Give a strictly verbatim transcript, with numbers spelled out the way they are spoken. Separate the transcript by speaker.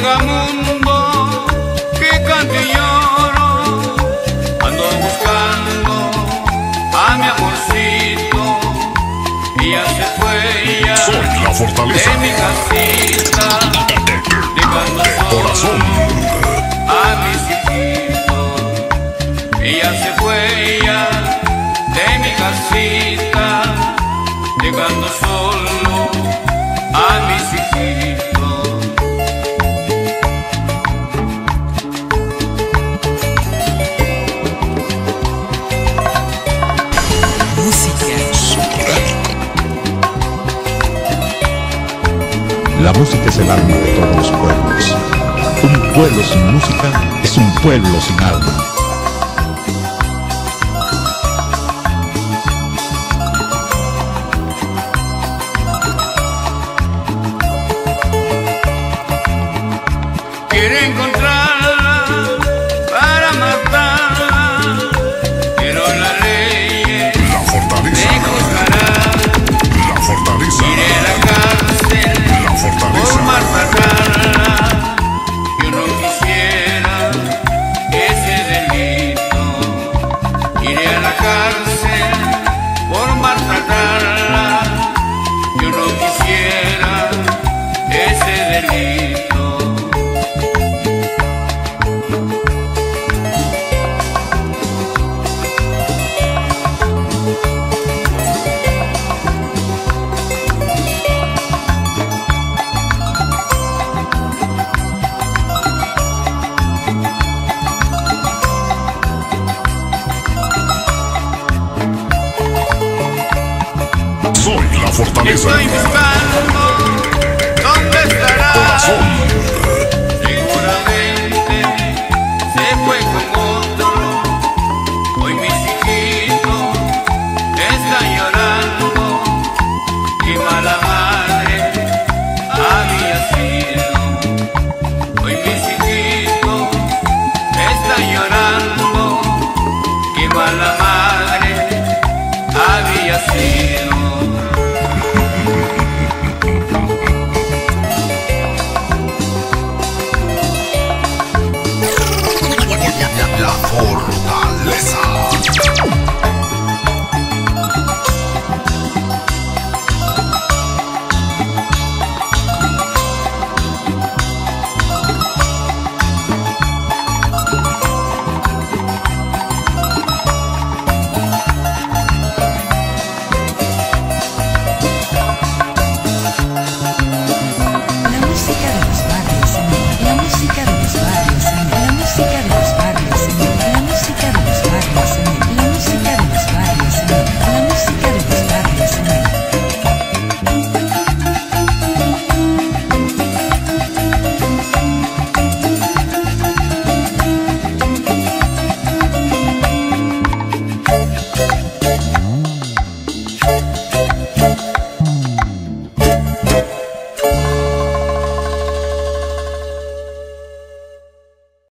Speaker 1: vagamundo que cante y lloro, ando buscando a mi amorcito. Ella se fue ya
Speaker 2: Soy la fortaleza
Speaker 1: de mi casita, dejando
Speaker 2: corazón.
Speaker 1: a mis hijitos. Ella se fue ya de mi casita, dejando solo a mis hijitos.
Speaker 3: La música es el alma de todos los pueblos. Un pueblo sin música es un pueblo sin alma.
Speaker 1: Quiero encontrarla para matarla, pero la ley
Speaker 2: La fortaleza.
Speaker 1: me juzgará.
Speaker 2: La fortaleza.
Speaker 1: Iré a la cárcel
Speaker 2: La
Speaker 1: por
Speaker 2: fortaleza.
Speaker 1: maltratarla. Yo no quisiera ese delito. Iré a la cárcel por maltratarla. Yo no quisiera ese delito.
Speaker 2: Soy la fortaleza.
Speaker 1: Estoy buscando dónde estará
Speaker 2: Corazón.